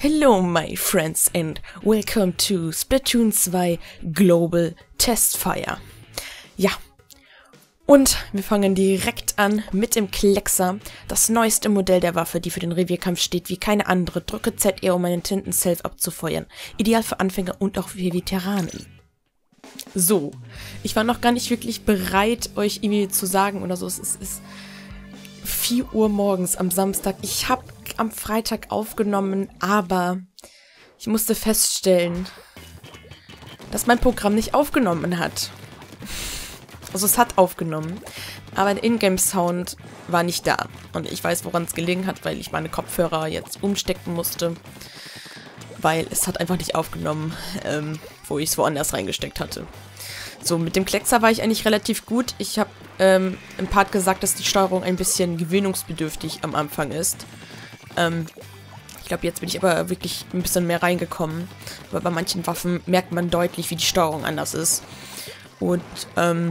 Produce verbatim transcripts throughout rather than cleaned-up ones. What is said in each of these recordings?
Hello my friends and welcome to Splatoon two Global Testfire. Ja, und wir fangen direkt an mit dem Kleckser, das neueste Modell der Waffe, die für den Revierkampf steht wie keine andere. Drücke Z R, um einen Tinten Self abzufeuern. Ideal für Anfänger und auch für Veteranen. So, ich war noch gar nicht wirklich bereit, euch irgendwie zu sagen oder so. Es ist, ist vier Uhr morgens am Samstag. Ich habe am Freitag aufgenommen, aber ich musste feststellen, dass mein Programm nicht aufgenommen hat. Also es hat aufgenommen, aber der Ingame-Sound war nicht da. Und ich weiß, woran es gelegen hat, weil ich meine Kopfhörer jetzt umstecken musste. Weil es hat einfach nicht aufgenommen, ähm, wo ich es woanders reingesteckt hatte. So, mit dem Kleckser war ich eigentlich relativ gut. Ich habe ähm, im Part gesagt, dass die Steuerung ein bisschen gewöhnungsbedürftig am Anfang ist. Ähm, ich glaube, jetzt bin ich aber wirklich ein bisschen mehr reingekommen. Aber bei manchen Waffen merkt man deutlich, wie die Steuerung anders ist. Und, ähm,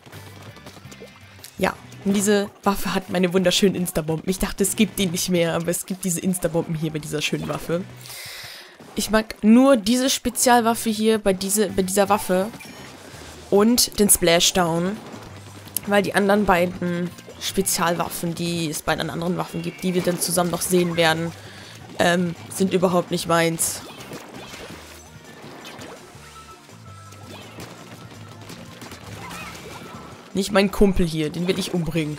ja, und diese Waffe hat meine wunderschönen Instabomben. Ich dachte, es gibt die nicht mehr, aber es gibt diese Instabomben hier bei dieser schönen Waffe. Ich mag nur diese Spezialwaffe hier bei, diese, bei dieser Waffe und den Splashdown, weil die anderen beiden Spezialwaffen, die es bei den anderen Waffen gibt, die wir dann zusammen noch sehen werden, ähm, sind überhaupt nicht meins. Nicht mein Kumpel hier, den will ich umbringen.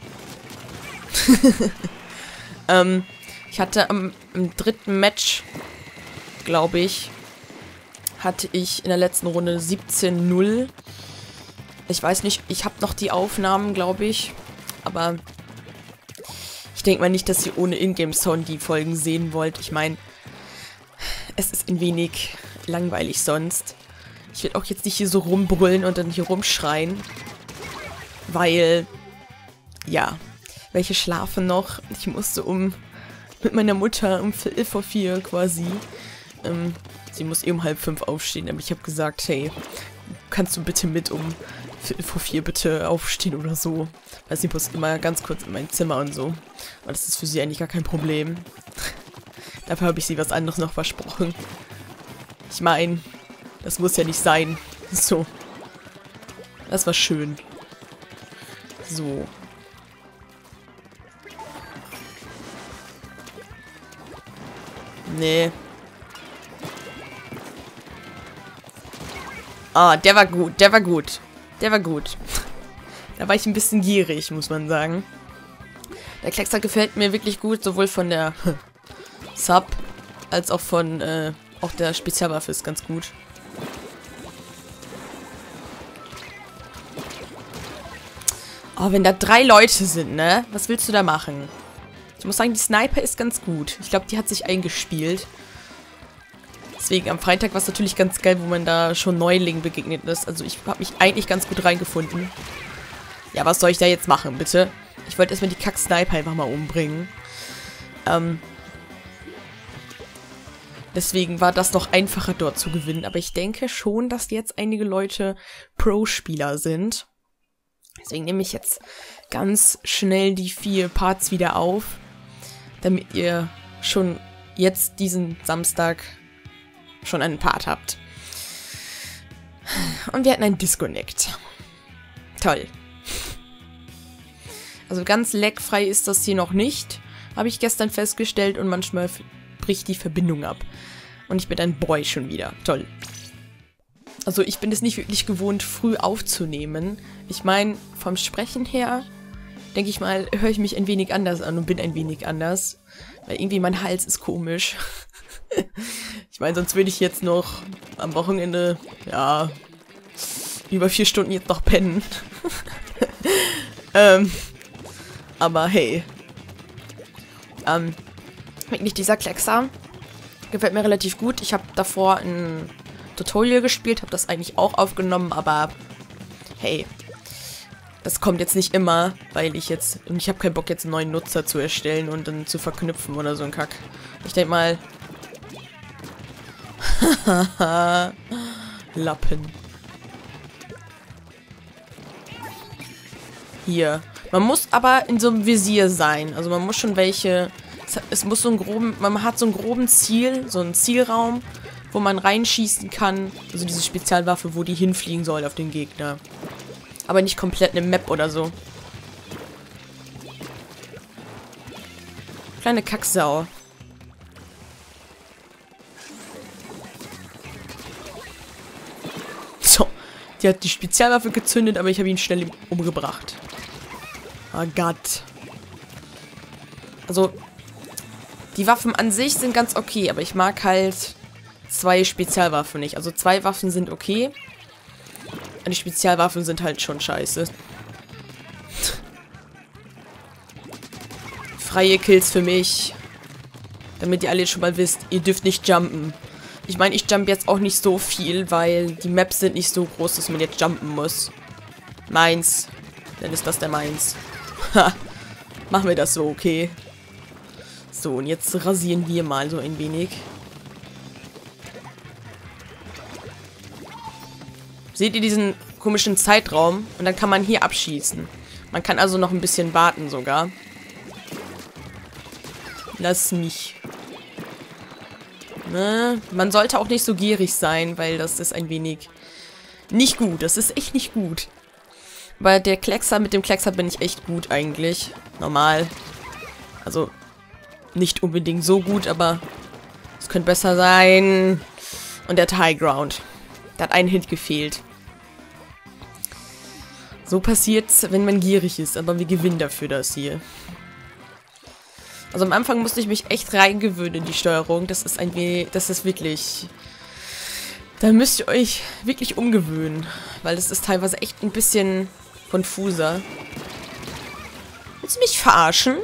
ähm, ich hatte am, im dritten Match, glaube ich, hatte ich in der letzten Runde siebzehn null. Ich weiß nicht, ich habe noch die Aufnahmen, glaube ich. Aber ich denke mal nicht, dass ihr ohne Ingame-Sound die Folgen sehen wollt. Ich meine, es ist ein wenig langweilig sonst. Ich will auch jetzt nicht hier so rumbrüllen und dann hier rumschreien. Weil, ja, welche schlafen noch? Ich musste um mit meiner Mutter um Viertel vor vier quasi. Ähm, sie muss eh um halb fünf aufstehen, aber ich habe gesagt, hey, kannst du bitte mit um Viertel vor vier bitte aufstehen oder so? Weil sie muss immer ganz kurz in mein Zimmer und so. Aber das ist für sie eigentlich gar kein Problem. Dafür habe ich sie was anderes noch versprochen. Ich meine, das muss ja nicht sein. So. Das war schön. So. Nee. Ah, der war gut, der war gut. Der war gut. Da war ich ein bisschen gierig, muss man sagen. Der Kleckser gefällt mir wirklich gut, sowohl von der Sub als auch von, äh, auch der Spezialwaffe ist ganz gut. Oh, wenn da drei Leute sind, ne? Was willst du da machen? Ich muss sagen, die Sniper ist ganz gut. Ich glaube, die hat sich eingespielt. Deswegen am Freitag war es natürlich ganz geil, wo man da schon Neulingen begegnet ist. Also ich habe mich eigentlich ganz gut reingefunden. Ja, was soll ich da jetzt machen, bitte? Ich wollte erstmal die Kack-Sniper einfach mal umbringen. Ähm... Deswegen war das noch einfacher dort zu gewinnen. Aber ich denke schon, dass jetzt einige Leute Pro-Spieler sind. Deswegen nehme ich jetzt ganz schnell die vier Parts wieder auf, damit ihr schon jetzt diesen Samstag schon einen Part habt. Und wir hatten einen Disconnect. Toll. Also ganz leckfrei ist das hier noch nicht, habe ich gestern festgestellt, und manchmal bricht die Verbindung ab. Und ich bin ein Boy schon wieder. Toll. Also ich bin es nicht wirklich gewohnt, früh aufzunehmen. Ich meine, vom Sprechen her, denke ich mal, höre ich mich ein wenig anders an und bin ein wenig anders. Weil irgendwie mein Hals ist komisch. Ich meine, sonst würde ich jetzt noch am Wochenende, ja, über vier Stunden jetzt noch pennen. ähm, aber hey. Ähm, wirklich dieser Kleckser gefällt mir relativ gut. Ich habe davor ein Tutorial gespielt, habe das eigentlich auch aufgenommen, aber hey, das kommt jetzt nicht immer, weil ich jetzt, und ich habe keinen Bock jetzt einen neuen Nutzer zu erstellen und dann zu verknüpfen oder so ein Kack. Ich denke mal, Lappen. Hier. Man muss aber in so einem Visier sein, also man muss schon welche Es es, es muss so einen groben, man hat so einen groben Ziel, so einen Zielraum, wo man reinschießen kann. Also diese Spezialwaffe, wo die hinfliegen soll auf den Gegner. Aber nicht komplett eine Map oder so. Kleine Kacksau. So. Die hat die Spezialwaffe gezündet, aber ich habe ihn schnell umgebracht. Oh Gott. Also, die Waffen an sich sind ganz okay, aber ich mag halt zwei Spezialwaffen nicht. Also zwei Waffen sind okay. Die Spezialwaffen sind halt schon scheiße. Freie Kills für mich. Damit ihr alle schon mal wisst, ihr dürft nicht jumpen. Ich meine, ich jump jetzt auch nicht so viel, weil die Maps sind nicht so groß, dass man jetzt jumpen muss. Meins. Dann ist das der Meins. Ha. Machen wir das so, okay. So, und jetzt rasieren wir mal so ein wenig. Seht ihr diesen komischen Zeitraum? Und dann kann man hier abschießen. Man kann also noch ein bisschen warten sogar. Lass mich. Ne? Man sollte auch nicht so gierig sein, weil das ist ein wenig nicht gut. Das ist echt nicht gut. Bei der Kleckser, mit dem Kleckser bin ich echt gut eigentlich. Normal. Also nicht unbedingt so gut, aber es könnte besser sein. Und der hat High Ground. Da hat ein Hit gefehlt. So passiert's, wenn man gierig ist, aber wir gewinnen dafür das hier. Also am Anfang musste ich mich echt reingewöhnen in die Steuerung. Das ist ein wenig, das ist wirklich, da müsst ihr euch wirklich umgewöhnen, weil das ist teilweise echt ein bisschen konfuser. Willst du mich verarschen?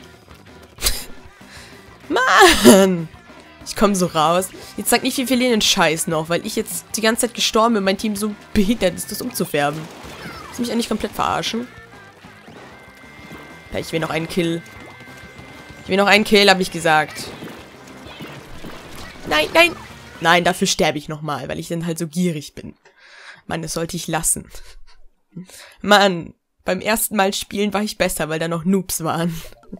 Mann! Ich komme so raus. Jetzt sag nicht, wir verlieren den Scheiß noch, weil ich jetzt die ganze Zeit gestorben bin und mein Team so behindert ist, das umzufärben. Willst du mich eigentlich komplett verarschen? Ja, ich will noch einen Kill. Ich will noch einen Kill, habe ich gesagt. Nein, nein. Nein, dafür sterbe ich nochmal, weil ich dann halt so gierig bin. Mann, das sollte ich lassen. Mann, beim ersten Mal spielen war ich besser, weil da noch Noobs waren.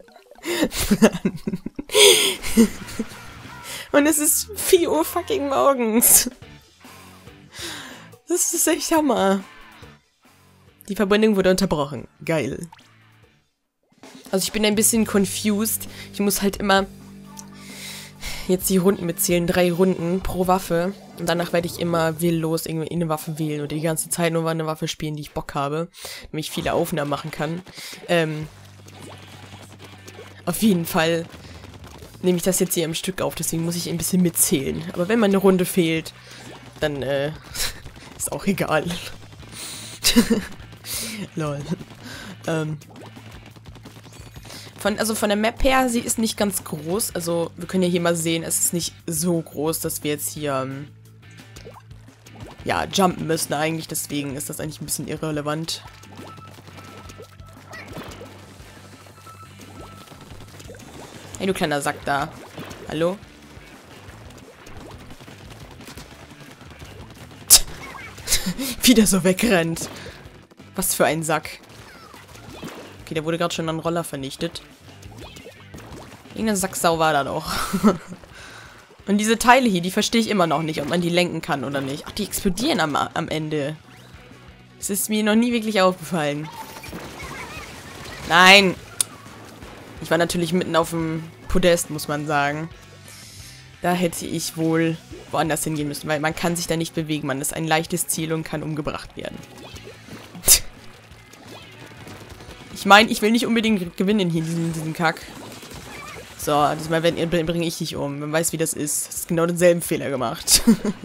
Und es ist vier Uhr fucking morgens. Das ist echt Hammer. Die Verbindung wurde unterbrochen. Geil. Also ich bin ein bisschen confused. Ich muss halt immer jetzt die Runden mitzählen. Drei Runden pro Waffe. Und danach werde ich immer willlos irgendwie eine Waffe wählen. Oder die ganze Zeit nur eine Waffe spielen, die ich Bock habe. Damit ich viele Aufnahmen machen kann. Ähm, auf jeden Fall nehme ich das jetzt hier im Stück auf. Deswegen muss ich ein bisschen mitzählen. Aber wenn mal eine Runde fehlt, dann äh, ist auch egal. Lol. Ähm... Von, also von der Map her, sie ist nicht ganz groß. Also wir können ja hier mal sehen, es ist nicht so groß, dass wir jetzt hier ähm, ja, jumpen müssen eigentlich. Deswegen ist das eigentlich ein bisschen irrelevant. Hey, du kleiner Sack da. Hallo? Wie der so wegrennt. Was für ein Sack. Okay, der wurde gerade schon an Roller vernichtet. Irgendein Sacksau war da doch. Und diese Teile hier, die verstehe ich immer noch nicht, ob man die lenken kann oder nicht. Ach, die explodieren am, am Ende. Das ist mir noch nie wirklich aufgefallen. Nein! Ich war natürlich mitten auf dem Podest, muss man sagen. Da hätte ich wohl woanders hingehen müssen, weil man kann sich da nicht bewegen. Man ist ein leichtes Ziel und kann umgebracht werden. Ich meine, ich will nicht unbedingt gewinnen hier in diesem, diesem Kack. So, diesmal bringe ich dich um. Man weiß, wie das ist. Das ist genau denselben Fehler gemacht.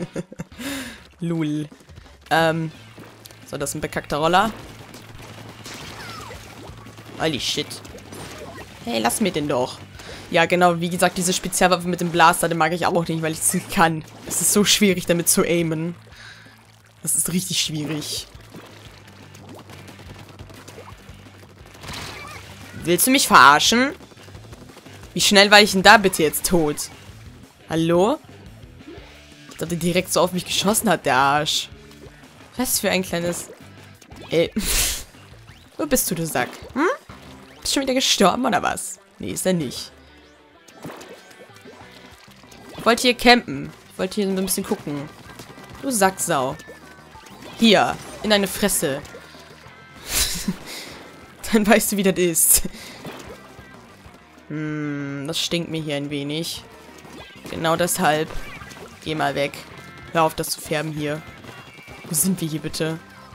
Lul. Ähm. So, das ist ein bekackter Roller. Holy shit. Hey, lass mir den doch. Ja, genau, wie gesagt, diese Spezialwaffe mit dem Blaster, den mag ich auch nicht, weil ich es nicht kann. Es ist so schwierig, damit zu aimen. Das ist richtig schwierig. Willst du mich verarschen? Wie schnell war ich denn da bitte jetzt tot? Hallo? Ich dachte, direkt so auf mich geschossen hat, der Arsch. Was für ein kleines... Ey. Wo bist du, du Sack? Hm? Bist du schon wieder gestorben, oder was? Nee, ist er nicht. Ich wollte hier campen. Ich wollte hier so ein bisschen gucken. Du Sacksau. Hier, in deine Fresse. Dann weißt du, wie das ist. Hm, das stinkt mir hier ein wenig. Genau deshalb. Geh mal weg. Hör auf, das zu färben hier. Wo sind wir hier bitte?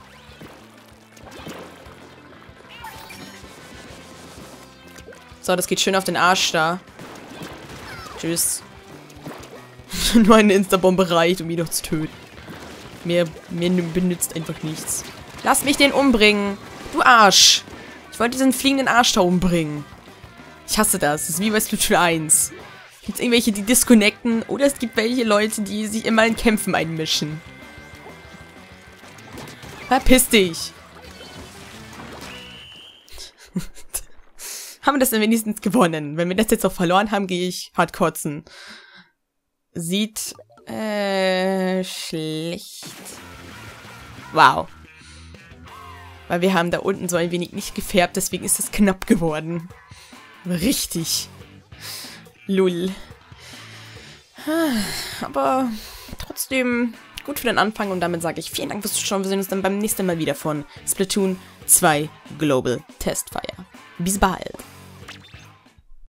So, das geht schön auf den Arsch da. Tschüss. Nur eine Instabombe reicht, um ihn noch zu töten. Mehr, mehr benützt einfach nichts. Lass mich den umbringen. Du Arsch. Ich wollte diesen fliegenden Arsch da umbringen. Ich hasse das. Das ist wie bei Splatoon eins. Gibt es irgendwelche, die disconnecten? Oder es gibt welche Leute, die sich immer in Kämpfen einmischen. Verpiss dich. Haben wir das denn wenigstens gewonnen? Wenn wir das jetzt noch verloren haben, gehe ich hart kotzen. Sieht, äh, schlecht. Wow. Weil wir haben da unten so ein wenig nicht gefärbt, deswegen ist es knapp geworden. Richtig. Lull. Aber trotzdem gut für den Anfang und damit sage ich vielen Dank fürs Zuschauen. Wir sehen uns dann beim nächsten Mal wieder von Splatoon zwei Global Testfire. Bis bald.